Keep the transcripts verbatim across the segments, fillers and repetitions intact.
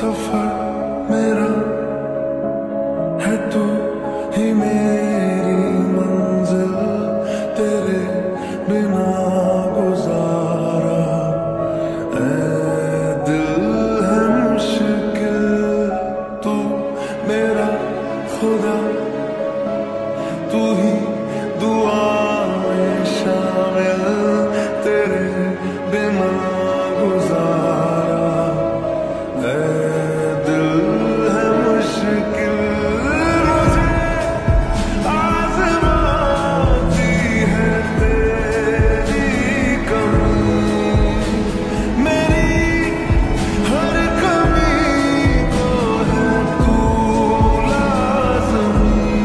सफर मेरा है तू ही मेरी मंजिल, तेरे बिना गुजारा ऐ दिल है मुश्किल। तू मेरा खुदा, तू ही दुआ में शामिल, तेरे बिना गुजारा ऐ दिल है मुश्किल। मुझे आज़माती है तेरी कमी, मेरी हर कमी को है तू लाज़मी।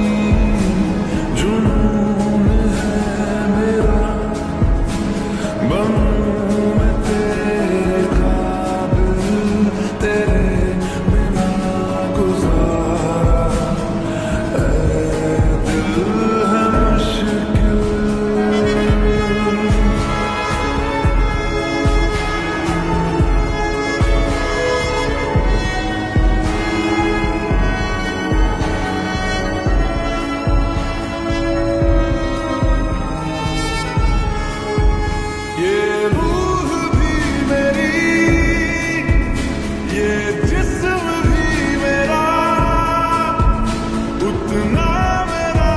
जुनून है मेरा, बनूं मैं तेरे काबिल, तेरे बिना गुजारा ऐ दिल है मुश्किल। ये रूह भी मेरी, ये जिस्म भी मेरा, उतना मेरा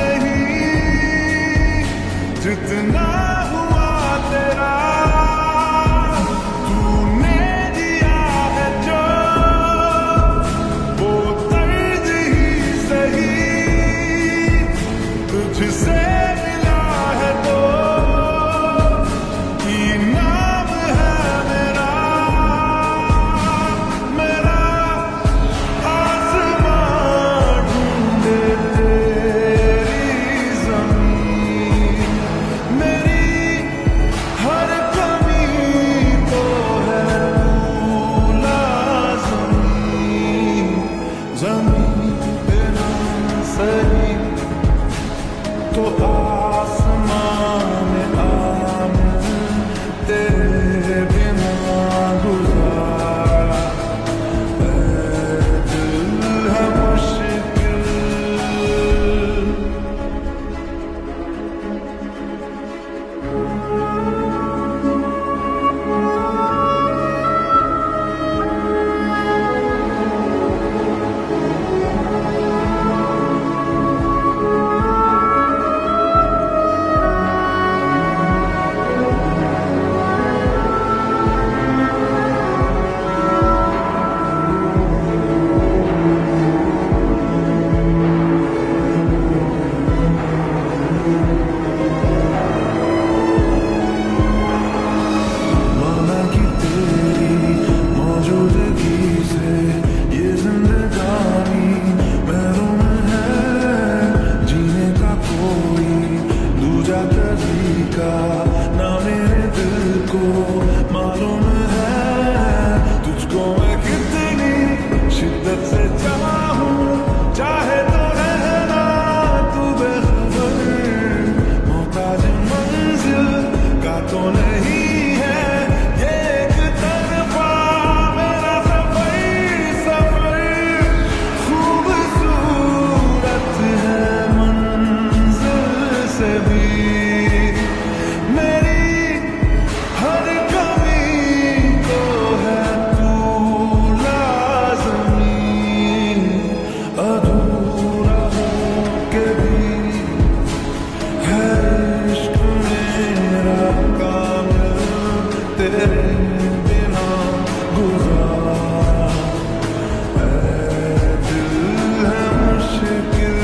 नहीं जितना हुआ तेरा। तूने दिया है जो वो तर्ज ही सही, तुझसे मिला है तो इनाम है मेरा। मेरा आसमां ढूंढे तेरी ज़मीन, मेरी हर कमी को है तू लाज़मी। ज़मीन बिना सही तो आसमान में आमिर, तेरे बिना गुजारा ऐ दिल है मुश्किल। माना कि तेरी मौजूदगी से ये जिंदगानी महरूम है, जीने का कोई दूजा तरीका ना मेरे दिल को मालूम है। तुझको मैं कितनी शिद्दत से चाहूं, चाहे तो रहना तू बेखबर, मोहताज मंजिल का तो नहीं है ये एक तरफा मेरा सफर। सफर खूबसूरत है मंजिल से भी, मेरी हर कमी को है तू लाज़मी। अधूरा हो के भी है इश्क मेरा कामिल, तेरे बिना गुजारा ऐ दिल है मुश्किल।